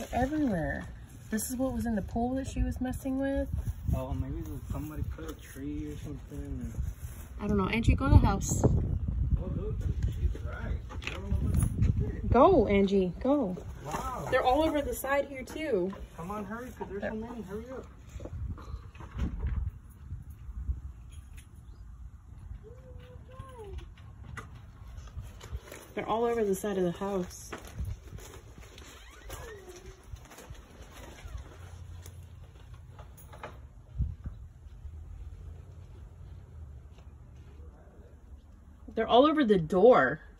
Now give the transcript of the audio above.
They're everywhere. This is what was in the pool that she was messing with. Oh, maybe somebody put a tree or something. I don't know. Angie, go to the house. Oh, look, she's right. Go, Angie, go. Wow. They're all over the side here too. Come on, hurry, because there's so many. Hurry up. They're all over the side of the house. They're all over the door.